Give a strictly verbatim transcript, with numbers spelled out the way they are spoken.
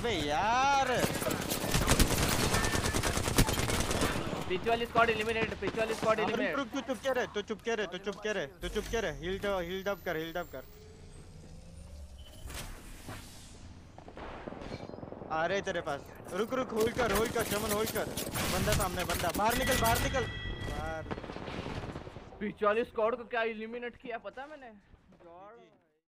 अबे यार पीछे वाली स्क्वाड एलिमिनेट, पीछे वाली स्क्वाड एलिमिनेट। रुक तू चुप के रहे, तू चुप के रहे, तू चुप के रहे, तू चुप के रहे। हील डब हील डब कर, हील डब कर। आ रहे तेरे पास। रुक रुक होल्ड कर, होल्ड कर चमन, होल्ड कर। बंदा सामने, बंदा बाहर निकल, बाहर निकल बाहर। पीछे वाली स्क्वाड को क्या एलिमिनेट किया पता है मैंने।